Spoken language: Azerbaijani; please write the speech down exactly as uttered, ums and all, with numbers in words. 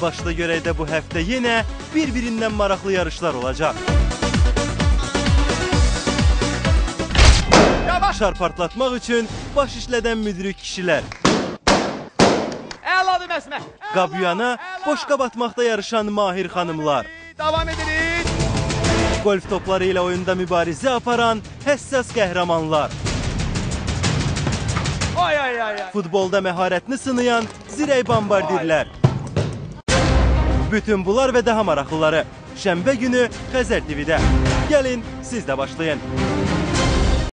Başla görəkdə bu həftə yenə bir-birindən maraqlı yarışlar olacaq. Şar partlatmaq üçün baş işlədən müdrik kişilər. Əladır məsmə. Qabuyana boşqab atmaqda yarışan mahir xanımlar. Davam edirik. Golf topları ilə oyunda mübarizə aparan həssas qəhrəmanlar. Ay ay ay ay. Futbolda məharətini sınayan zirək bombardirlər. Bütün bunlar və daha maraqlıları Şənbə günü Xəzər T V-də. Gəlin, siz də başlayın.